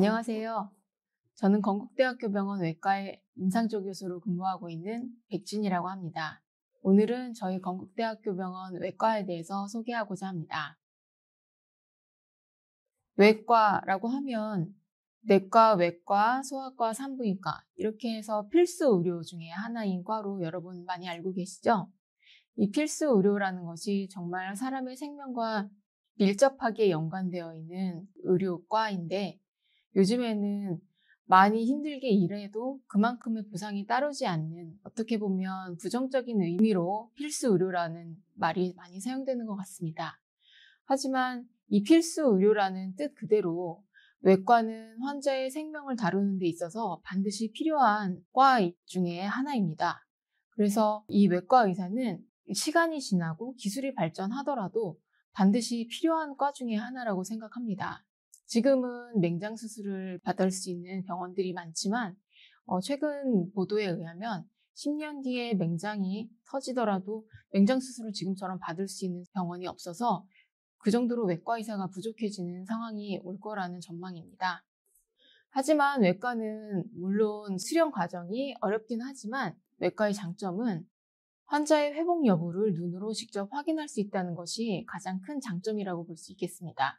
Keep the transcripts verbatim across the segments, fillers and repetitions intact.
안녕하세요. 저는 건국대학교 병원 외과의 임상조 교수로 근무하고 있는 백진이라고 합니다. 오늘은 저희 건국대학교 병원 외과에 대해서 소개하고자 합니다. 외과라고 하면 내과, 외과, 소아과, 산부인과 이렇게 해서 필수 의료 중에 하나인 과로 여러분 많이 알고 계시죠? 이 필수 의료라는 것이 정말 사람의 생명과 밀접하게 연관되어 있는 의료과인데, 요즘에는 많이 힘들게 일해도 그만큼의 보상이 따르지 않는, 어떻게 보면 부정적인 의미로 필수 의료라는 말이 많이 사용되는 것 같습니다. 하지만 이 필수 의료라는 뜻 그대로 외과는 환자의 생명을 다루는 데 있어서 반드시 필요한 과 중에 하나입니다. 그래서 이 외과 의사는 시간이 지나고 기술이 발전하더라도 반드시 필요한 과 중에 하나라고 생각합니다. 지금은 맹장 수술을 받을 수 있는 병원들이 많지만 어, 최근 보도에 의하면 십 년 뒤에 맹장이 터지더라도 맹장 수술을 지금처럼 받을 수 있는 병원이 없어서 그 정도로 외과 의사가 부족해지는 상황이 올 거라는 전망입니다. 하지만 외과는 물론 수련 과정이 어렵긴 하지만 외과의 장점은 환자의 회복 여부를 눈으로 직접 확인할 수 있다는 것이 가장 큰 장점이라고 볼 수 있겠습니다.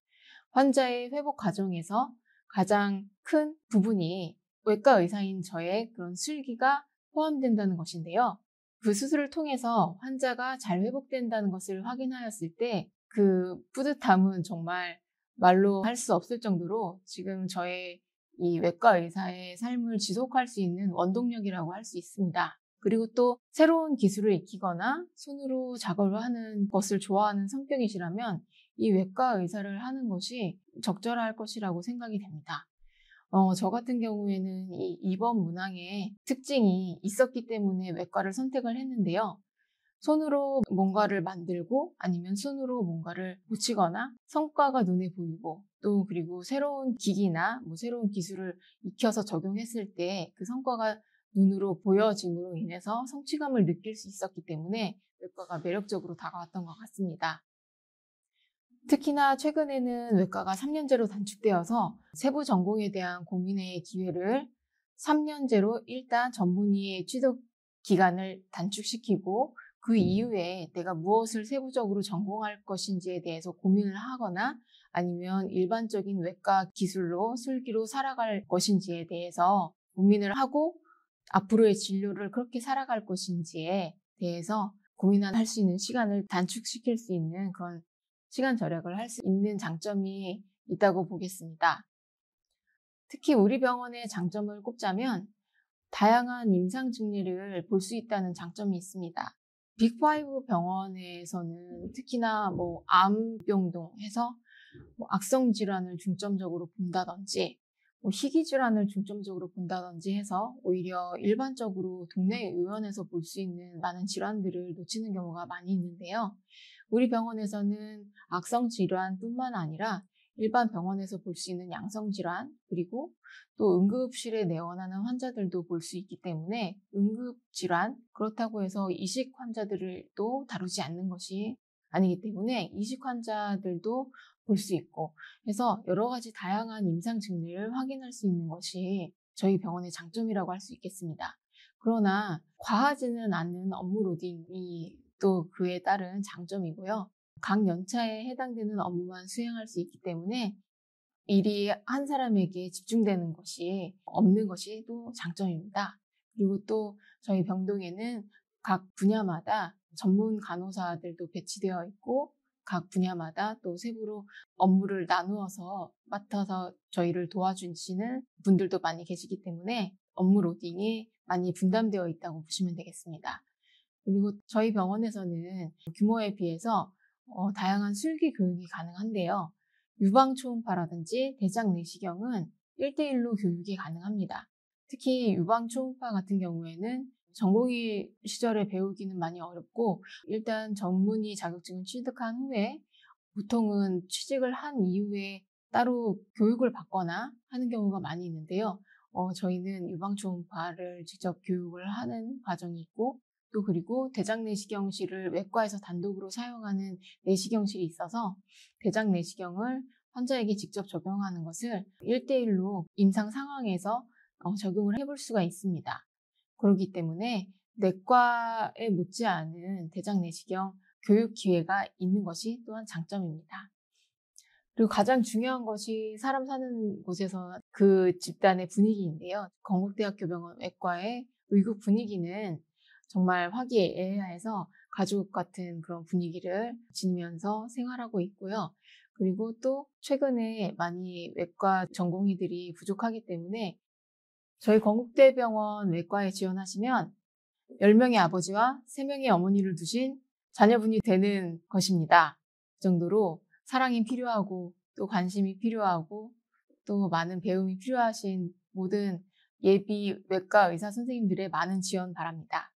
환자의 회복 과정에서 가장 큰 부분이 외과 의사인 저의 그런 슬기가 포함된다는 것인데요. 그 수술을 통해서 환자가 잘 회복된다는 것을 확인하였을 때 그 뿌듯함은 정말 말로 할 수 없을 정도로 지금 저의 이 외과 의사의 삶을 지속할 수 있는 원동력이라고 할 수 있습니다. 그리고 또 새로운 기술을 익히거나 손으로 작업을 하는 것을 좋아하는 성격이시라면 이 외과 의사를 하는 것이 적절할 것이라고 생각이 됩니다. 어, 저 같은 경우에는 이 입원 문항의 특징이 있었기 때문에 외과를 선택을 했는데요. 손으로 뭔가를 만들고 아니면 손으로 뭔가를 붙이거나 성과가 눈에 보이고, 또 그리고 새로운 기기나 뭐 새로운 기술을 익혀서 적용했을 때 그 성과가 눈으로 보여짐으로 인해서 성취감을 느낄 수 있었기 때문에 외과가 매력적으로 다가왔던 것 같습니다. 특히나 최근에는 외과가 삼 년제로 단축되어서 세부 전공에 대한 고민의 기회를 삼 년제로 일단 전문의의 취득 기간을 단축시키고, 그 이후에 내가 무엇을 세부적으로 전공할 것인지에 대해서 고민을 하거나 아니면 일반적인 외과 기술로 슬기로 살아갈 것인지에 대해서 고민을 하고 앞으로의 진료를 그렇게 살아갈 것인지에 대해서 고민할 수 있는 시간을 단축시킬 수 있는 그런 시간 절약을 할 수 있는 장점이 있다고 보겠습니다. 특히 우리 병원의 장점을 꼽자면 다양한 임상 증례를 볼 수 있다는 장점이 있습니다. 빅파이브 병원에서는 특히나 뭐 암병동 해서 뭐 악성 질환을 중점적으로 본다든지 뭐 희귀 질환을 중점적으로 본다든지 해서 오히려 일반적으로 동네 의원에서 볼 수 있는 많은 질환들을 놓치는 경우가 많이 있는데요. 우리 병원에서는 악성 질환뿐만 아니라 일반 병원에서 볼 수 있는 양성 질환, 그리고 또 응급실에 내원하는 환자들도 볼 수 있기 때문에 응급질환, 그렇다고 해서 이식 환자들을 또 다루지 않는 것이 아니기 때문에 이식 환자들도 볼 수 있고 해서 여러 가지 다양한 임상 증례를 확인할 수 있는 것이 저희 병원의 장점이라고 할 수 있겠습니다. 그러나 과하지는 않는 업무 로딩이 또 그에 따른 장점이고요. 각 연차에 해당되는 업무만 수행할 수 있기 때문에 일이 한 사람에게 집중되는 것이 없는 것이 또 장점입니다. 그리고 또 저희 병동에는 각 분야마다 전문 간호사들도 배치되어 있고 각 분야마다 또 세부로 업무를 나누어서 맡아서 저희를 도와주시는 분들도 많이 계시기 때문에 업무 로딩이 많이 분담되어 있다고 보시면 되겠습니다. 그리고 저희 병원에서는 규모에 비해서 어, 다양한 술기 교육이 가능한데요. 유방 초음파라든지 대장 내시경은 일 대일로 교육이 가능합니다. 특히 유방 초음파 같은 경우에는 전공의 시절에 배우기는 많이 어렵고, 일단 전문의 자격증을 취득한 후에 보통은 취직을 한 이후에 따로 교육을 받거나 하는 경우가 많이 있는데요. 어, 저희는 유방 초음파를 직접 교육을 하는 과정이 있고, 또 그리고 대장 내시경실을 외과에서 단독으로 사용하는 내시경실이 있어서 대장 내시경을 환자에게 직접 적용하는 것을 일 대일로 임상 상황에서 어, 적용을 해볼 수가 있습니다. 그렇기 때문에 내과에 못지않은 대장내시경 교육 기회가 있는 것이 또한 장점입니다. 그리고 가장 중요한 것이 사람 사는 곳에서 그 집단의 분위기인데요. 건국대학교병원 외과의 의국 분위기는 정말 화기애애해서 가족 같은 그런 분위기를 지니면서 생활하고 있고요. 그리고 또 최근에 많이 외과 전공의들이 부족하기 때문에 저희 건국대병원 외과에 지원하시면 열 명의 아버지와 세 명의 어머니를 두신 자녀분이 되는 것입니다. 그 정도로 사랑이 필요하고 또 관심이 필요하고 또 많은 배움이 필요하신 모든 예비 외과 의사 선생님들의 많은 지원 바랍니다.